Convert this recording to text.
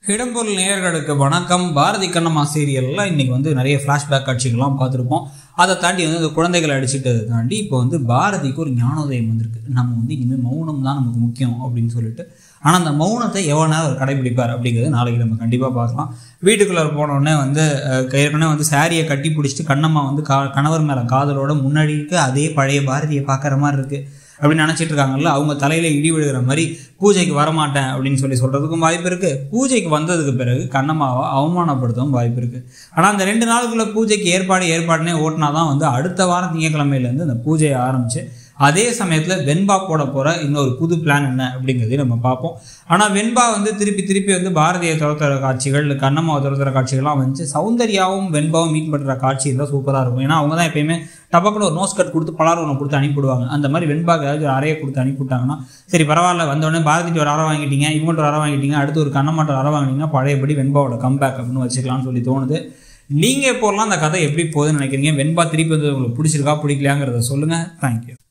இடம்பொருள் நேயர்களுக்கு வணக்கம். பாரதி கண்ணம்மா சீரியலில் இன்றைக்கி நிறைய ஃப்ளாஷ்பேக் காட்சிகள்லாம் பார்த்துருப்போம். அதை தாண்டி இந்த குழந்தைகளை அடிச்சுட்டதை தாண்டி இப்போ பாரதிக்கு ஒரு ஞானோதயம் வந்திருக்கு. நம்ம இனிமேல் மௌனம் தான் நமக்கு முக்கியம் அப்படின்னு சொல்லிட்டு. ஆனால் அந்த மௌனத்தை எவ்வளோ அவர் கடைபிடிப்பார் அப்படிங்கிறது நாளைக்கு நம்ம கண்டிப்பாக பார்க்கலாம். வீட்டுக்குள்ளே போனோடனே ஏற்கனவே சாரியை கட்டி பிடிச்சிட்டு கண்ணம்மா கணவர் மேலே காதலோட முன்னாடி இருக்கு. அதே பழைய பாரதியை பார்க்குற மாதிரி இருக்குது அப்படின்னு நினச்சிட்டு இருக்காங்கல்ல. அவங்க தலையில் இடி விழுகிற மாதிரி பூஜைக்கு வரமாட்டேன் அப்படின்னு சொல்கிறதுக்கும் வாய்ப்பு இருக்குது. பூஜைக்கு வந்ததுக்கு பிறகு கண்ணம்மாவை அவமானப்படுத்தவும் வாய்ப்பு இருக்குது. ஆனால் அந்த 2 நாளுக்குள்ளே பூஜைக்கு ஏற்பாடுனே ஓட்டினா தான் அடுத்த வாரம் திங்கட்கிழமையிலேருந்து அந்த பூஜையை ஆரம்பித்து அதே சமயத்தில் வெண்பா போட போகிற இன்னொரு புது பிளான் என்ன அப்படிங்கிறதையும் நம்ம பார்ப்போம். ஆனால் வெண்பா திருப்பி பாரதியை துரத்துற காட்சிகள், கண்ணம்மாவை துரத்துற காட்சிகள்லாம் சௌந்தர்யாவும் வெண்பாவும் மீட் பண்ணுற காட்சி இருந்தால் சூப்பராக இருக்கும். ஏன்னா அவங்க தான் எப்பயுமே டபக்குன்னு ஒரு நோஸ் கட் கொடுத்து பலாரம் ஒன்று கொடுத்து அனுப்பிவிடுவாங்க. அந்த மாதிரி வெண்பாக்கு ஏதாவது ஒரு அறையை கொடுத்து அனுப்பிவிட்டாங்கன்னா சரி பரவாயில்ல, வந்தோடனே பாரதிட்டு ஒரு அறை வாங்கிட்டீங்க, இவங்கள்ட்ட ஒரு அறை வாங்கிட்டீங்க, அடுத்து ஒரு கண்ணம்மாட்ட அறை வாங்கினீங்கன்னா பழையபடி வெண்பாவோட கம்பேக் அப்படின்னு வச்சுக்கலாம்னு தோணுது. நீங்கள் இப்போலாம் அந்த கதை எப்படி போகுதுன்னு நினைக்கிறீங்க? வெண்பா திருப்பி உங்களுக்கு பிடிச்சிருக்கா பிடிக்கலையாங்கிறத சொல்லுங்கள். தேங்க்யூ.